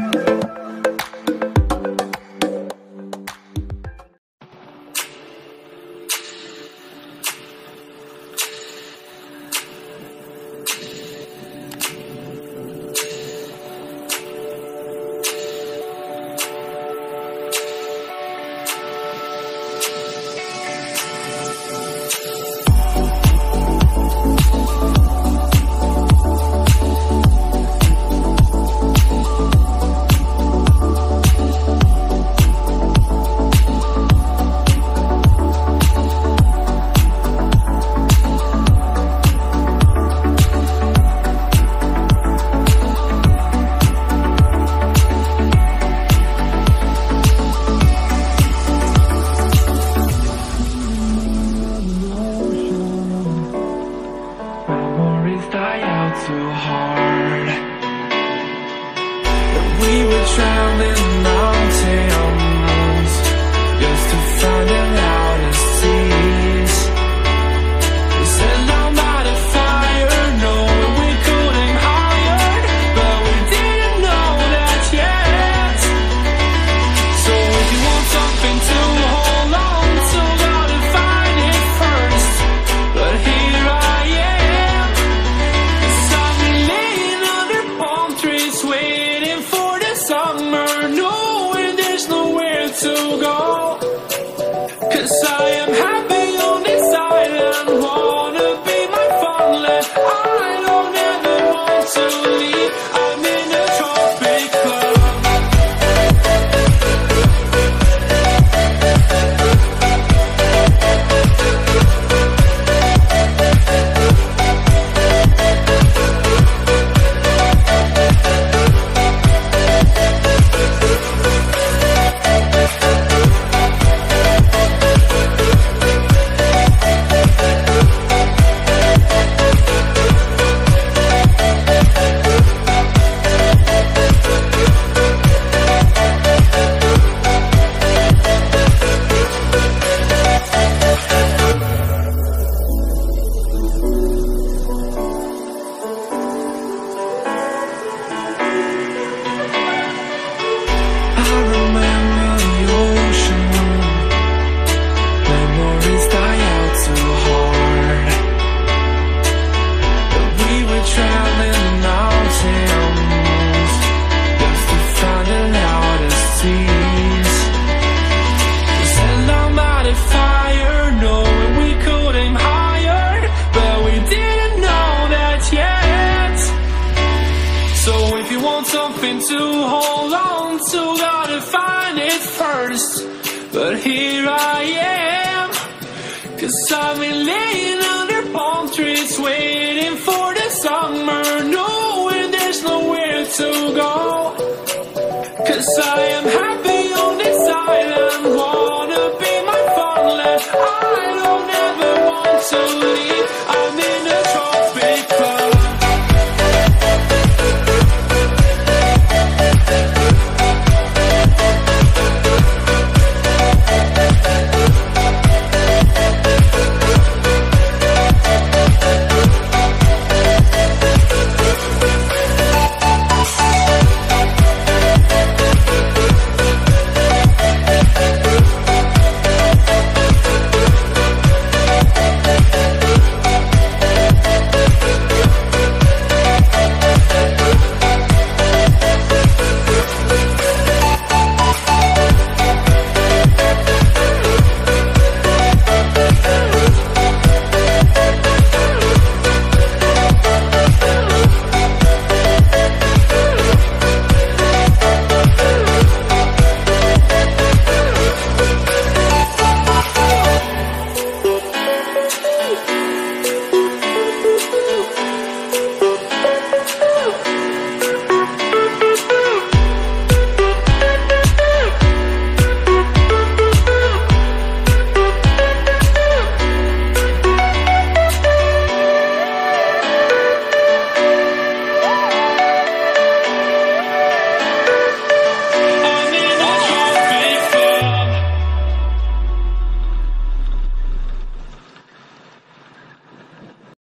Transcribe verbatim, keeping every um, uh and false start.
too hard. But we were traveling mountains just to find the loudest seas. We set down by the fire, knowing we couldn't hide, but we didn't know that yet. So if you want something to hold on to, gotta find it first. But here I am, 'cause I've been laying under palm trees, waiting for the summer, knowing there's nowhere to go. 'Cause I am happy on this island, wanna be my farmland. I don't ever want to leave, I'm in a tropic club. Something to hold on to, gotta find it first. But here I am, 'cause I've been laying under palm trees, waiting for the summer. No